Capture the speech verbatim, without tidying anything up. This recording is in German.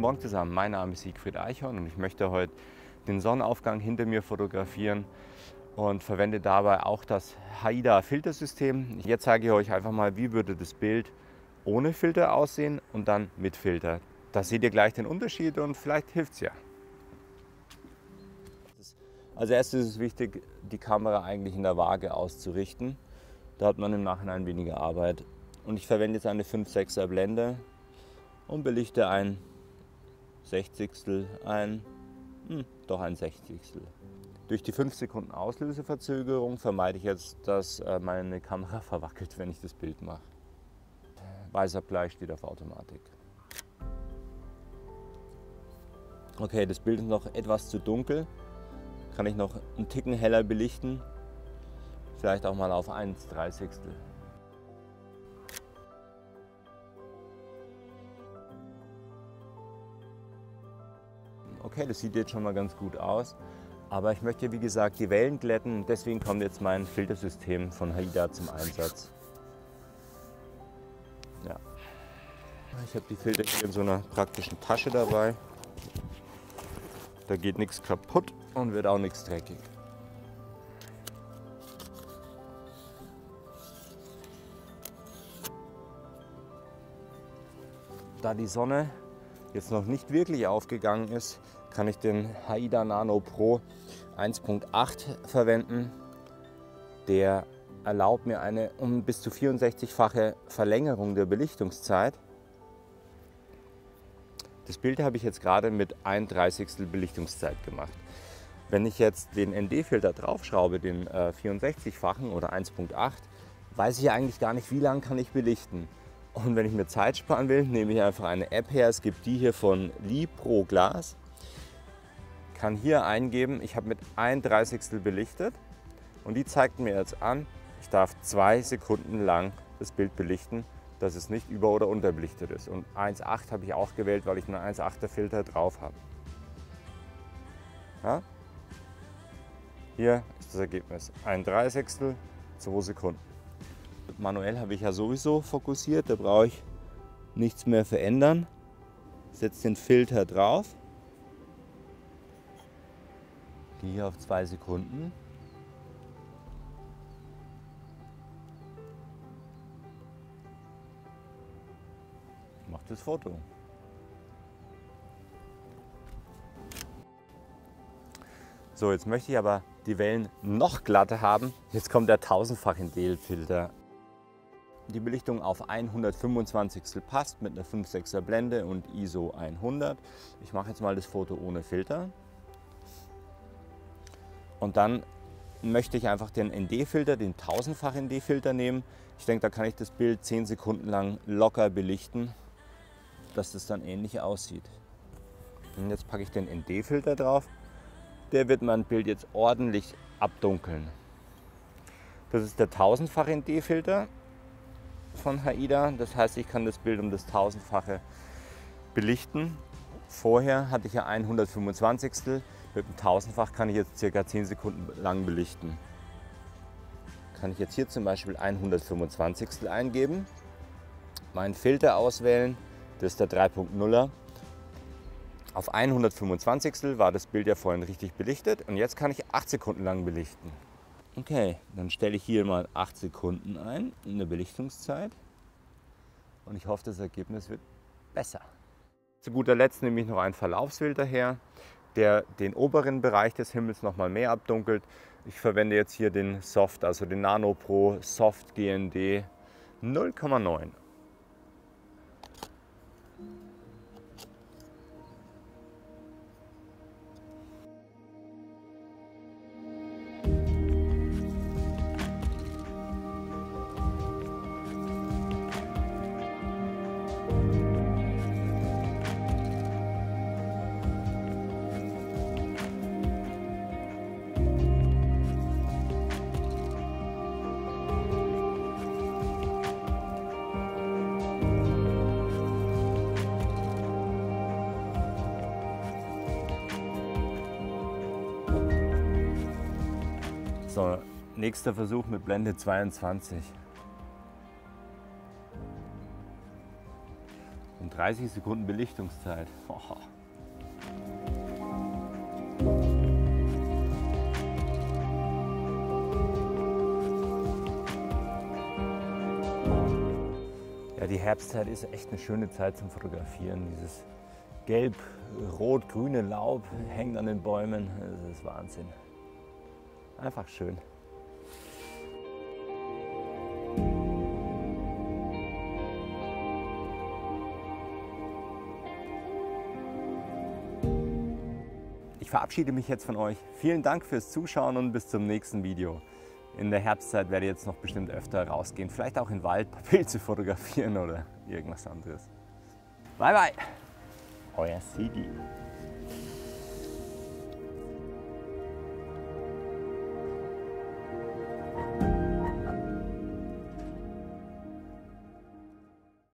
Morgen zusammen, mein Name ist Siegfried Eichhorn und ich möchte heute den Sonnenaufgang hinter mir fotografieren und verwende dabei auch das Haida Filtersystem. Jetzt zeige ich euch einfach mal, wie würde das Bild ohne Filter aussehen und dann mit Filter. Da seht ihr gleich den Unterschied und vielleicht hilft es ja. Als erstes ist es wichtig, die Kamera eigentlich in der Waage auszurichten. Da hat man im Nachhinein weniger Arbeit. Und ich verwende jetzt eine fünf sechser Blende und belichte ein Sechzigstel, ein, hm, doch ein Sechzigstel. Durch die fünf Sekunden Auslöseverzögerung vermeide ich jetzt, dass meine Kamera verwackelt, wenn ich das Bild mache. Weißer Blei steht auf Automatik. Okay, das Bild ist noch etwas zu dunkel. Kann ich noch einen Ticken heller belichten. Vielleicht auch mal auf eins Dreißigstel. Okay, das sieht jetzt schon mal ganz gut aus. Aber ich möchte, wie gesagt, die Wellen glätten. Deswegen kommt jetzt mein Filtersystem von Haida zum Einsatz. Ja. Ich habe die Filter hier in so einer praktischen Tasche dabei. Da geht nichts kaputt und wird auch nichts dreckig. Da die Sonne jetzt noch nicht wirklich aufgegangen ist, kann ich den Haida Nano Pro eins Punkt acht verwenden. Der erlaubt mir eine um bis zu vierundsechzig-fache Verlängerung der Belichtungszeit. Das Bild habe ich jetzt gerade mit ein Dreißigstel Belichtungszeit gemacht. Wenn ich jetzt den N D-Filter draufschraube, den äh, vierundsechzig-fachen oder eins Punkt acht, weiß ich eigentlich gar nicht, wie lange kann ich belichten. Und wenn ich mir Zeit sparen will, nehme ich einfach eine App her. Es gibt die hier von LiPro-Glas. Kann hier eingeben, ich habe mit ein Dreißigstel belichtet und die zeigt mir jetzt an, ich darf zwei Sekunden lang das Bild belichten, dass es nicht über- oder unterbelichtet ist. Und eins Komma acht habe ich auch gewählt, weil ich einen eins Komma achter Filter drauf habe. Ja? Hier ist das Ergebnis. ein Dreißigstel, zwei Sekunden. Manuell habe ich ja sowieso fokussiert, da brauche ich nichts mehr verändern. Setze den Filter drauf. Gehe hier auf zwei Sekunden. Mache das Foto. So, jetzt möchte ich aber die Wellen noch glatter haben. Jetzt kommt der tausendfach N D-Filter. Die Belichtung auf hundertfünfundzwanzigstel passt mit einer fünf sechser Blende und I S O hundert. Ich mache jetzt mal das Foto ohne Filter. Und dann möchte ich einfach den N D-Filter, den tausendfach N D-Filter nehmen. Ich denke, da kann ich das Bild zehn Sekunden lang locker belichten, dass das dann ähnlich aussieht. Und jetzt packe ich den N D-Filter drauf. Der wird mein Bild jetzt ordentlich abdunkeln. Das ist der tausendfach N D-Filter von Haida. Das heißt, ich kann das Bild um das tausendfache belichten. Vorher hatte ich ja ein hundertfünfundzwanzigstel. Mit dem tausendfach kann ich jetzt ca. zehn Sekunden lang belichten. Kann ich jetzt hier zum Beispiel ein hundertfünfundzwanzigstel eingeben, meinen Filter auswählen, das ist der drei Punkt nuller. Auf ein hundertfünfundzwanzigstel war das Bild ja vorhin richtig belichtet und jetzt kann ich acht Sekunden lang belichten. Okay, dann stelle ich hier mal acht Sekunden ein in der Belichtungszeit und ich hoffe, das Ergebnis wird besser. Zu guter Letzt nehme ich noch einen Verlaufsfilter her, der den oberen Bereich des Himmels noch mal mehr abdunkelt. Ich verwende jetzt hier den Soft, also den Nano Pro Soft G N D null Komma neun. So, nächster Versuch mit Blende zweiundzwanzig. In dreißig Sekunden Belichtungszeit. Oh. Ja, die Herbstzeit ist echt eine schöne Zeit zum Fotografieren. Dieses gelb-rot-grüne Laub hängt an den Bäumen. Das ist Wahnsinn. Einfach schön. Ich verabschiede mich jetzt von euch. Vielen Dank fürs Zuschauen und bis zum nächsten Video. In der Herbstzeit werde ich jetzt noch bestimmt öfter rausgehen, vielleicht auch in den Wald, Pilze fotografieren oder irgendwas anderes. Bye bye, euer Sigi.